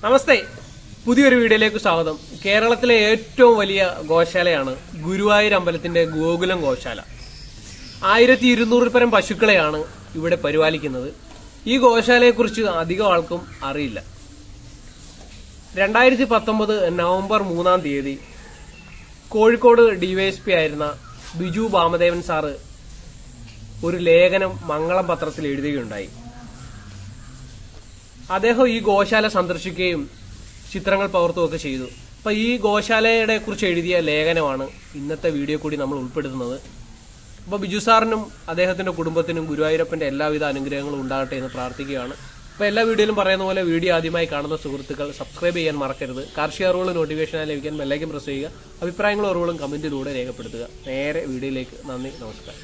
നമസ്തേ, പുതിയൊരു വീഡിയോയിലേക്ക് സ്വാഗതം. കേരളത്തിലെ ഏറ്റവും വലിയ ഗോശാലയാണ് ഗുരുവായൂർ അമ്പലത്തിന്റെ ഗോകുലം ഗോശാല. 1200 പരം പശുക്കളെയാണ് ഇവിടെ പരിപാലിക്കുന്നത്. ഈ ഗോശാലയെക്കുറിച്ച് അധികം ആൾക്കും അറിയില്ല. 2019 നവംബർ 3-ാം തീയതി കോഴിക്കോട് ഡിവൈഎസ്പി ആയിരുന്ന ബിജു വാമദേവൻ സാറ് ഒരു ലേഖനം മംഗളം പത്രത്തിൽ എഴുതുകയുണ്ടായി. അദ്ദേഹം ഈ ഗോശാല സന്ദർശിക്കുകയും ചിത്രങ്ങൾ പകർത്തുകയൊക്കെ ചെയ്തു. അപ്പൊ ഈ ഗോശാലയെ കുറിച്ച് എഴുതിയ ലേഖനമാണ് ഇന്നത്തെ വീഡിയോ കൂടി നമ്മൾ ഉൾപ്പെടുത്തുന്നത്. അപ്പൊ ബിജു സാറിനും അദ്ദേഹത്തിന്റെ കുടുംബത്തിനും ഗുരുവായൂരപ്പന്റെ എല്ലാവിധ അനുഗ്രഹങ്ങളും ഉണ്ടാകട്ടെ എന്ന് പ്രാർത്ഥിക്കുകയാണ്. അപ്പൊ എല്ലാ വീഡിയോയിലും പറയുന്ന പോലെ വീഡിയോ ആദ്യമായി കാണുന്ന സുഹൃത്തുക്കൾ സബ്സ്ക്രൈബ് ചെയ്യാൻ മറക്കരുത്. കാർഷിക അറിവുകൾ നോട്ടിഫിക്കേഷനായി ലഭിക്കാൻ ബെല്ലൈക്കൻ പ്രസ് ചെയ്യുക. അഭിപ്രായങ്ങളും അറിവുകളും കമന്റിലൂടെ രേഖപ്പെടുത്തുക. നേരെ വീഡിയോയിലേക്ക്. നന്ദി, നമസ്കാരം.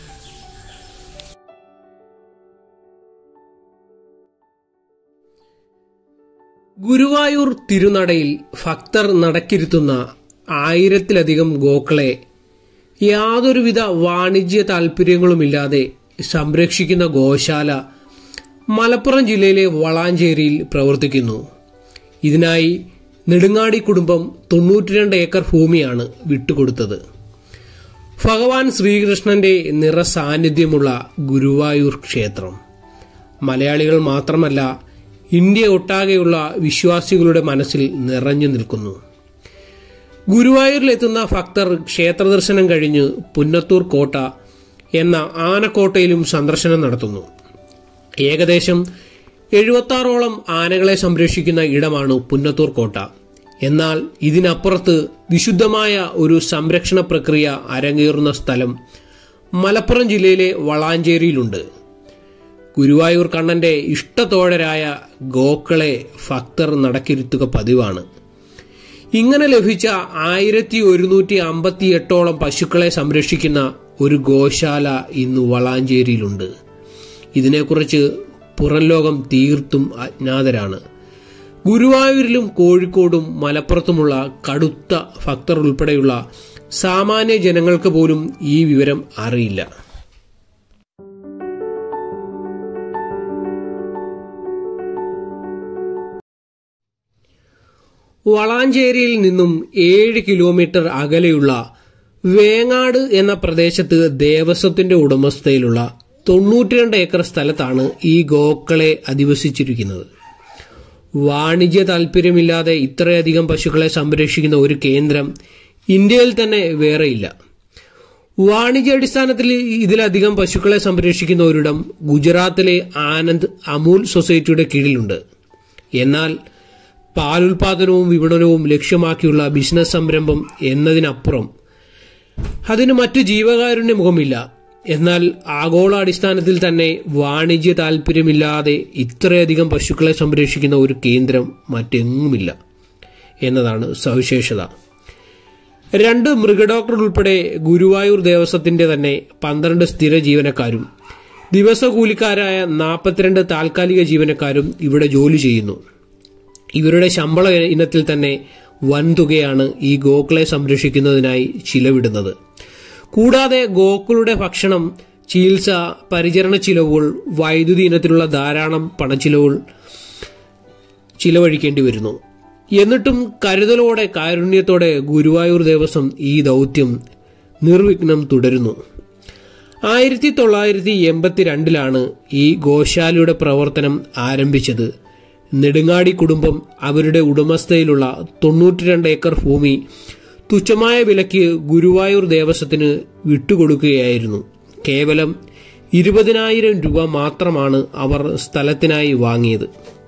ഗുരുവായൂർ തിരുനടയിൽ ഭക്തർ നടക്കിരുത്തുന്ന 1000-ലധികം ഗോക്കളെ യാതൊരുവിധ വാണിജ്യ താൽപര്യങ്ങളുമില്ലാതെ സംരക്ഷിക്കുന്ന ഗോശാല മലപ്പുറം ജില്ലയിലെ വളാഞ്ചേരിയിൽ പ്രവർത്തിക്കുന്നു. ഇതിനായി നെടുങ്ങാടി കുടുംബം 92 ഏക്കർ ഭൂമിയാണ് വിട്ടുകൊടുത്തത്. ഭഗവാൻ ശ്രീകൃഷ്ണന്റെ നിറസാന്നിധ്യമുള്ള ഗുരുവായൂർ ക്ഷേത്രം മലയാളികൾ മാത്രമല്ല, ഇന്ത്യ ഒട്ടാകെയുള്ള വിശ്വാസികളുടെ മനസ്സിൽ നിറഞ്ഞു നിൽക്കുന്നു. ഗുരുവായൂരിലെത്തുന്ന ഭക്തർ ക്ഷേത്ര ദർശനം കഴിഞ്ഞ് പുന്നത്തൂർ കോട്ട എന്ന ആനക്കോട്ടയിലും സന്ദർശനം നടത്തുന്നു. ഏകദേശം 76ഓളം ആനകളെ സംരക്ഷിക്കുന്ന ഇടമാണ് പുന്നത്തൂർ കോട്ട. എന്നാൽ ഇതിനപ്പുറത്ത് വിശുദ്ധമായ ഒരു സംരക്ഷണ പ്രക്രിയ അരങ്ങേറുന്ന സ്ഥലം മലപ്പുറം ജില്ലയിലെ വളാഞ്ചേരിയിലുണ്ട്. ഗുരുവായൂർ കണ്ണന്റെ ഇഷ്ടത്തോഴരായ ഗോക്കളെ ഭക്തർ നടക്കിരുത്തുക പതിവാണ്. ഇങ്ങനെ ലഭിച്ച 1158ഓളം പശുക്കളെ സംരക്ഷിക്കുന്ന ഒരു ഗോശാല ഇന്ന് വളാഞ്ചേരിയിലുണ്ട്. ഇതിനെക്കുറിച്ച് പുറം ലോകം തീർത്തും അജ്ഞാതരാണ്. ഗുരുവായൂരിലും കോഴിക്കോടും മലപ്പുറത്തുമുള്ള കടുത്ത ഭക്തർ ഉൾപ്പെടെയുള്ള സാമാന്യ ജനങ്ങൾക്ക് പോലും ഈ വിവരം അറിയില്ല. വളാഞ്ചേരിയിൽ നിന്നും 7 കിലോമീറ്റർ അകലെയുള്ള വേങ്ങാട് എന്ന പ്രദേശത്ത് ദേവസ്വത്തിന്റെ ഉടമസ്ഥതയിലുള്ള 92 ഏക്കർ സ്ഥലത്താണ് ഈ ഗോക്കളെ അധിവസിച്ചിരിക്കുന്നത്. വാണിജ്യ താൽപര്യമില്ലാതെ ഇത്രയധികം പശുക്കളെ സംരക്ഷിക്കുന്ന ഒരു കേന്ദ്രം ഇന്ത്യയിൽ തന്നെ വേറെയില്ല. വാണിജ്യാടിസ്ഥാനത്തിൽ ഇതിലധികം പശുക്കളെ സംരക്ഷിക്കുന്ന ഒരിടം ഗുജറാത്തിലെ ആനന്ദ് അമൂൽ സൊസൈറ്റിയുടെ കീഴിലുണ്ട്. എന്നാൽ പാലുൽപാദനവും വിപണനവും ലക്ഷ്യമാക്കിയുള്ള ബിസിനസ് സംരംഭം എന്നതിനപ്പുറം അതിന് മറ്റു ജീവകാരുണ്യ മുഖമില്ല. എന്നാൽ ആഗോളാടിസ്ഥാനത്തിൽ തന്നെ വാണിജ്യ താൽപര്യമില്ലാതെ ഇത്രയധികം പശുക്കളെ സംരക്ഷിക്കുന്ന ഒരു കേന്ദ്രം മറ്റെങ്ങുമില്ല എന്നതാണ് സവിശേഷത. 2 മൃഗഡോക്ടർ ഉൾപ്പെടെ ഗുരുവായൂർ ദേവസ്വത്തിന്റെ തന്നെ 12 സ്ഥിര ജീവനക്കാരും ദിവസകൂലിക്കാരായ 42 താൽക്കാലിക ജീവനക്കാരും ഇവിടെ ജോലി ചെയ്യുന്നു. ഇവരുടെ ശമ്പള ഇനത്തിൽ തന്നെ വൻതുകയാണ് ഈ ഗോക്കളെ സംരക്ഷിക്കുന്നതിനായി ചിലവിടുന്നത്. കൂടാതെ ഗോക്കളുടെ ഭക്ഷണം, ചികിത്സ, പരിചരണ ചിലവുകൾ, വൈദ്യുതി ഇനത്തിലുള്ള ധാരാളം പണച്ചിലവുകൾ ചിലവഴിക്കേണ്ടി വരുന്നു. എന്നിട്ടും കരുതലോടെ കാരുണ്യത്തോടെ ഗുരുവായൂർ ദേവസ്വം ഈ ദൗത്യം നിർവിഘ്നം തുടരുന്നു. 1982 ഈ ഗോശാലയുടെ പ്രവർത്തനം ആരംഭിച്ചത്. നെടുങ്ങാടി കുടുംബം അവരുടെ ഉടമസ്ഥതയിലുള്ള 92 ഏക്കർ ഭൂമി തുച്ഛമായ വിലയ്ക്ക് ഗുരുവായൂർ ദേവസ്വത്തിന് വിട്ടുകൊടുക്കുകയായിരുന്നു. കേവലം 20,000 രൂപ മാത്രമാണ് അവർ സ്ഥലത്തിനായി വാങ്ങിയത്.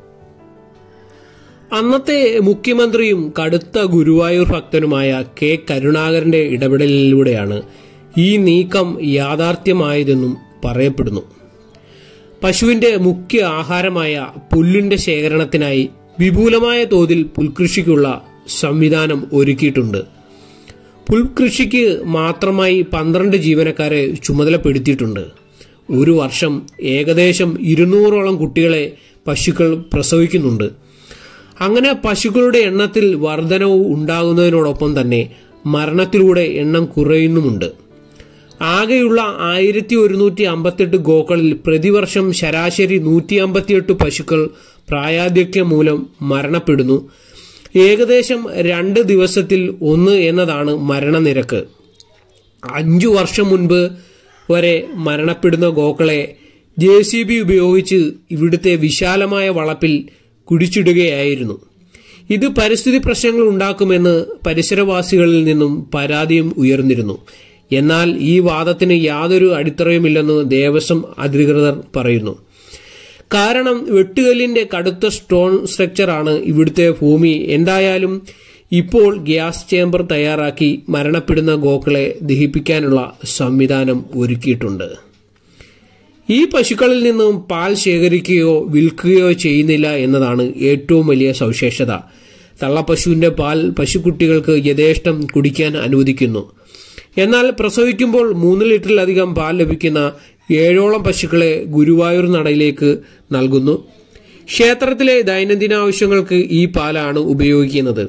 അന്നത്തെ മുഖ്യമന്ത്രിയും കടുത്ത ഗുരുവായൂർ ഭക്തനുമായ കെ കരുണാകരന്റെ ഇടപെടലിലൂടെയാണ് ഈ നീക്കം യാഥാർത്ഥ്യമായതെന്നും പറയപ്പെടുന്നു. പശുവിന്റെ മുഖ്യ ആഹാരമായ പുല്ലിന്റെ ശേഖരണത്തിനായി വിപുലമായ തോതിൽ പുൽകൃഷിക്കുള്ള സംവിധാനം ഒരുക്കിയിട്ടുണ്ട്. പുൽകൃഷിക്ക് മാത്രമായി 12 ജീവനക്കാരെ ചുമതലപ്പെടുത്തിയിട്ടുണ്ട്. ഒരു വർഷം ഏകദേശം 200ഓളം കുട്ടികളെ പശുക്കൾ പ്രസവിക്കുന്നുണ്ട്. അങ്ങനെ പശുക്കളുടെ എണ്ണത്തിൽ വർധനവ് ഉണ്ടാകുന്നതിനോടൊപ്പം തന്നെ മരണത്തിലൂടെ എണ്ണം കുറയുന്നുമുണ്ട്. ആകെയുള്ള 1158 ഗോക്കളിൽ പ്രതിവർഷം ശരാശരി 158 പശുക്കൾ പ്രായാധിക്യം മൂലം മരണപ്പെടുന്നു. ഏകദേശം 2 ദിവസത്തിൽ 1 എന്നതാണ് മരണനിരക്ക്. 5 വർഷം മുൻപ് വരെ മരണപ്പെടുന്ന ഗോക്കളെ JCB ഉപയോഗിച്ച് ഇവിടുത്തെ വിശാലമായ വളപ്പിൽ കുഴിച്ചിടുകയായിരുന്നു. ഇത് പരിസ്ഥിതി പ്രശ്നങ്ങൾ ഉണ്ടാക്കുമെന്ന് പരിസരവാസികളിൽ നിന്നും പരാതിയും ഉയർന്നിരുന്നു. എന്നാൽ ഈ വാദത്തിന് യാതൊരു അടിത്തറയുമില്ലെന്ന് ദേവസ്വം അധികൃതർ പറയുന്നു. കാരണം വെട്ടുകല്ലിന്റെ കടുത്ത സ്റ്റോൺ സ്ട്രക്ചറാണ് ഇവിടുത്തെ ഭൂമി. എന്തായാലും ഇപ്പോൾ ഗ്യാസ് ചേംബർ തയ്യാറാക്കി മരണപ്പെടുന്ന ഗോക്കളെ ദഹിപ്പിക്കാനുള്ള സംവിധാനം ഒരുക്കിയിട്ടുണ്ട്. ഈ പശുക്കളിൽ നിന്നും പാൽ ശേഖരിക്കുകയോ വിൽക്കുകയോ ചെയ്യുന്നില്ല എന്നതാണ് ഏറ്റവും വലിയ സവിശേഷത. തള്ളപ്പശുവിന്റെ പാൽ പശുക്കുട്ടികൾക്ക് യഥേഷ്ടം കുടിക്കാൻ അനുവദിക്കുന്നു. എന്നാൽ പ്രസവിക്കുമ്പോൾ 3 ലിറ്ററിലധികം പാൽ ലഭിക്കുന്ന 7ഓളം പശുക്കളെ ഗുരുവായൂർ നടയിലേക്ക് നൽകുന്നു. ക്ഷേത്രത്തിലെ ദൈനംദിന ആവശ്യങ്ങൾക്ക് ഈ പാലാണ് ഉപയോഗിക്കുന്നത്.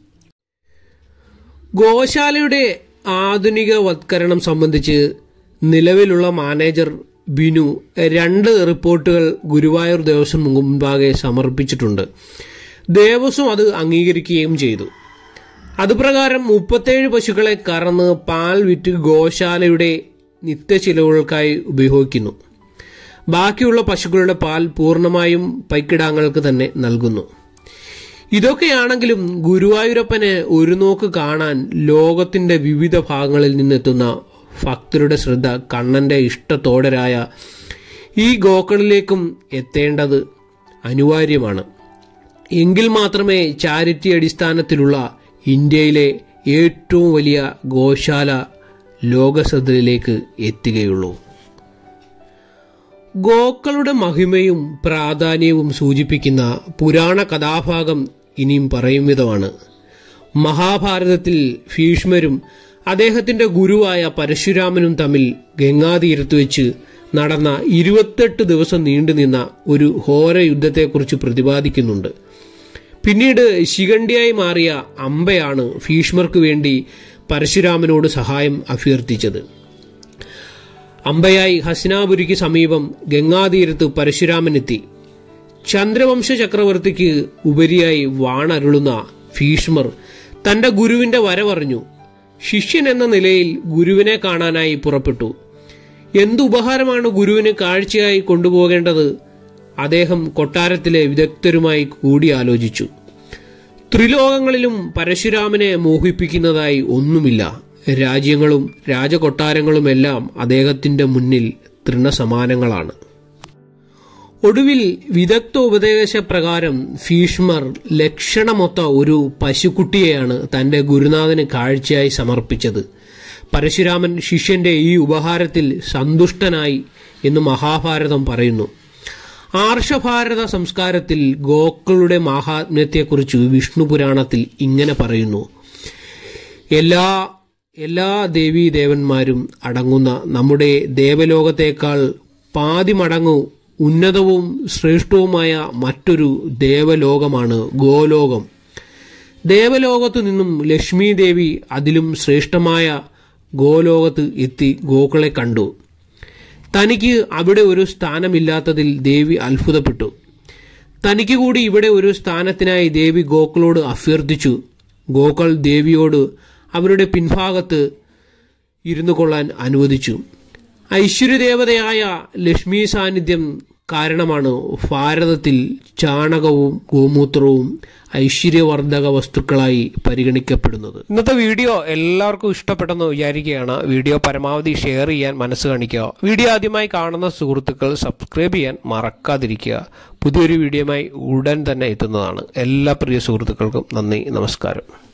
ഗോശാലയുടെ ആധുനികവത്കരണം സംബന്ധിച്ച് നിലവിലുള്ള മാനേജർ ബിനു 2 റിപ്പോർട്ടുകൾ ഗുരുവായൂർ ദേവസ്വം മുമ്പാകെ സമർപ്പിച്ചിട്ടുണ്ട്. ദേവസ്വം അത് അംഗീകരിക്കുകയും ചെയ്തു. അതുപ്രകാരം 37 പശുക്കളെ കറന്ന് പാൽ വിറ്റ് ഗോശാലയുടെ നിത്യചിലവുകൾക്കായി ഉപയോഗിക്കുന്നു. ബാക്കിയുള്ള പശുക്കളുടെ പാൽ പൂർണ്ണമായും പൈക്കിടാങ്ങൾക്ക് തന്നെ നൽകുന്നു. ഇതൊക്കെയാണെങ്കിലും ഗുരുവായൂരപ്പനെ ഒരു നോക്ക് കാണാൻ ലോകത്തിന്റെ വിവിധ ഭാഗങ്ങളിൽ നിന്നെത്തുന്ന ഭക്തരുടെ ശ്രദ്ധ കണ്ണന്റെ ഇഷ്ടത്തോടരായ ഈ ഗോക്കളിലേക്കും എത്തേണ്ടത് അനിവാര്യമാണ്. എങ്കിൽ മാത്രമേ ചാരിറ്റി അടിസ്ഥാനത്തിലുള്ള ഇന്ത്യയിലെ ഏറ്റവും വലിയ ഗോശാല ലോകശ്രദ്ധയിലേക്ക് എത്തുകയുള്ളൂ. ഗോക്കളുടെ മഹിമയും പ്രാധാന്യവും സൂചിപ്പിക്കുന്ന പുരാണ കഥാഭാഗം ഇനിയും പറയും വിധമാണ്. മഹാഭാരതത്തിൽ ഭീഷ്മരും അദ്ദേഹത്തിന്റെ ഗുരുവായ പരശുരാമനും തമ്മിൽ ഗംഗാതീരത്ത് വെച്ച് നടന്ന 28 ദിവസം നീണ്ടുനിന്ന ഒരു ഘോര യുദ്ധത്തെക്കുറിച്ച് പ്രതിപാദിക്കുന്നുണ്ട്. പിന്നീട് ശിഖണ്ഡിയായി മാറിയ അംബയാണ് ഭീഷ്മർക്ക് വേണ്ടി പരശുരാമനോട് സഹായം അഭ്യർത്ഥിച്ചത്. അംബയായി ഹസ്തിനാപുരിക്ക് സമീപം ഗംഗാതീരത്ത് പരശുരാമനെത്തി. ചന്ദ്രവംശ ചക്രവർത്തിക്ക് ഉപരിയായി വാണരുളുന്ന ഭീഷ്മർ തന്റെ ഗുരുവിന്റെ വരവറിഞ്ഞു. ശിഷ്യൻ എന്ന നിലയിൽ ഗുരുവിനെ കാണാനായി പുറപ്പെട്ടു. എന്തുപഹാരമാണ് ഗുരുവിന് കാഴ്ചയായി കൊണ്ടുപോകേണ്ടത്? അദ്ദേഹം കൊട്ടാരത്തിലെ വിദഗ്ധരുമായി കൂടിയാലോചിച്ചു. ത്രിലോകങ്ങളിലും പരശുരാമനെ മോഹിപ്പിക്കുന്നതായി ഒന്നുമില്ല. രാജ്യങ്ങളും രാജകൊട്ടാരങ്ങളുമെല്ലാം അദ്ദേഹത്തിന്റെ മുന്നിൽ തൃണസമാനങ്ങളാണ്. ഒടുവിൽ വിദഗ്ധ ഉപദേശപ്രകാരം ഭീഷ്മർ ലക്ഷണമൊത്ത ഒരു പശുക്കുട്ടിയെയാണ് തന്റെ ഗുരുനാഥന് കാഴ്ചയായി സമർപ്പിച്ചത്. പരശുരാമൻ ശിഷ്യന്റെ ഈ ഉപഹാരത്തിൽ സന്തുഷ്ടനായി എന്ന് മഹാഭാരതം പറയുന്നു. ആർഷഭാരത സംസ്കാരത്തിൽ ഗോക്കളുടെ മാഹാത്മ്യത്തെക്കുറിച്ച് വിഷ്ണു പുരാണത്തിൽ ഇങ്ങനെ പറയുന്നു: എല്ലാ ദേവീദേവന്മാരും അടങ്ങുന്ന നമ്മുടെ ദേവലോകത്തേക്കാൾ 10 മടങ്ങ് ഉന്നതവും ശ്രേഷ്ഠവുമായ മറ്റൊരു ദേവലോകമാണ് ഗോലോകം. ദേവലോകത്തു നിന്നും ലക്ഷ്മി ദേവി അതിലും ശ്രേഷ്ഠമായ ഗോലോകത്ത് എത്തി ഗോക്കളെ കണ്ടു. തനിക്ക് അവിടെ ഒരു സ്ഥാനമില്ലാത്തതിൽ ദേവി അത്ഭുതപ്പെട്ടു. തനിക്ക് കൂടി ഇവിടെ ഒരു സ്ഥാനത്തിനായി ദേവി ഗോക്കളോട് അഭ്യർത്ഥിച്ചു. ഗോക്കൾ ദേവിയോട് അവരുടെ പിൻഭാഗത്ത് ഇരുന്നു കൊള്ളാൻ അനുവദിച്ചു. ഐശ്വര്യദേവതയായ ലക്ഷ്മി സാന്നിധ്യം കാരണമാണ് ഭാരതത്തിൽ ചാണകവും ഗോമൂത്രവും ഐശ്വര്യവർദ്ധക വസ്തുക്കളായി പരിഗണിക്കപ്പെടുന്നത്. ഇന്നത്തെ വീഡിയോ എല്ലാവർക്കും ഇഷ്ടപ്പെട്ടെന്ന് വിചാരിക്കുകയാണ്. വീഡിയോ പരമാവധി ഷെയർ ചെയ്യാൻ മനസ്സ് കാണിക്കുക. വീഡിയോ ആദ്യമായി കാണുന്ന സുഹൃത്തുക്കൾ സബ്സ്ക്രൈബ് ചെയ്യാൻ മറക്കാതിരിക്കുക. പുതിയൊരു വീഡിയോയുമായി ഉടൻ തന്നെ എത്തുന്നതാണ്. എല്ലാ പ്രിയ സുഹൃത്തുക്കൾക്കും നന്ദി, നമസ്കാരം.